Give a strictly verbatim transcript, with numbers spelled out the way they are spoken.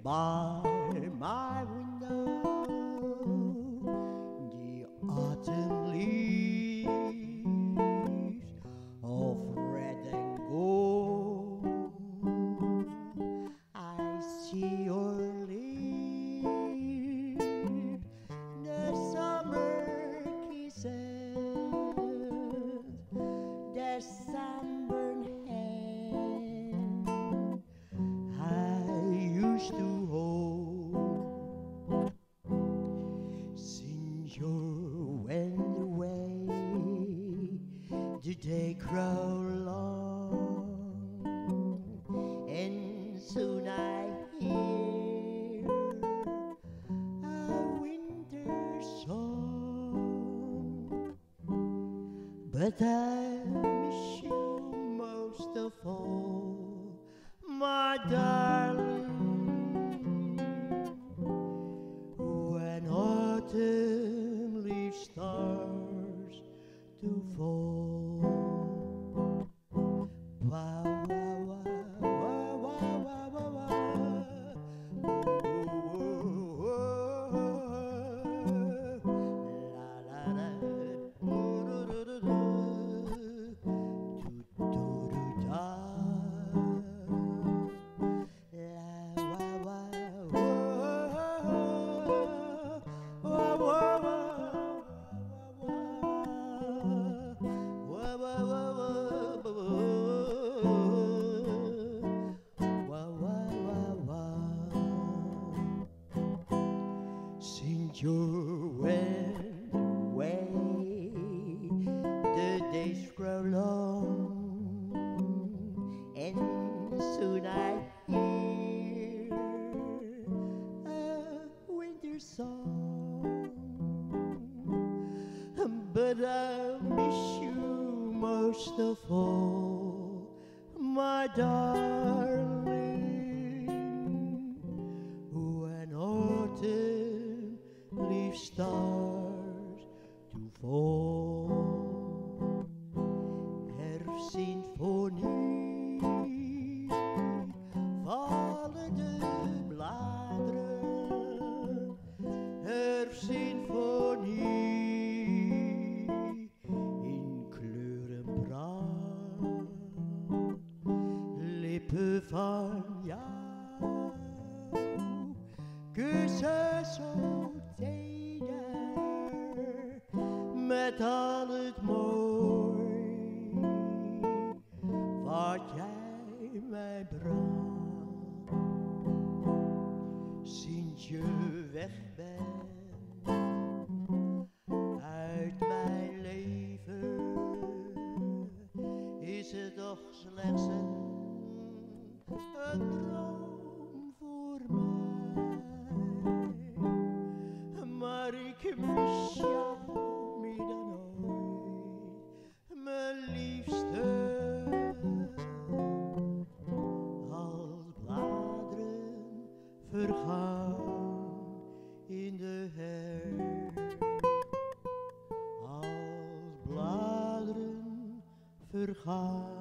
by my window, the autumn leaves of red and gold. I see your lips, the summer kisses, the sunburned hand I used to hold. Since you went away, the day grow long, and soon I hear a winter song. But I miss you most of all, my darling. When autumn leaves stars to fall. Wow, wow, wow, wow, wow, wow, wow. Ooh, ooh, ooh. La, la, la. Ooh, doo, doo, doo, doo. Doo, doo, doo, da. Since you went away, the days grow long, and soon I hear a winter song. But I miss you most of all, my darling. When autumn leaves stars to fall. Herfstsymphonie, vallen de bladeren. Herfstsymphonie, in kleuren brand. Lippen van jou, kussen zo teder, met al het mooi wat jij mij bracht. Sinds je weg bent uit mijn leven, is het toch slechts een, een droom voor mij. Maar ik mis jou meer dan ooit, mijn liefste. Als bladeren vergaan in de herfst. Als bladeren vergaan